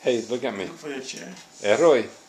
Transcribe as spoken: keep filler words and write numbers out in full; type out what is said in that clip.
Hey, look at me. Look for your chair. Eh, Roy.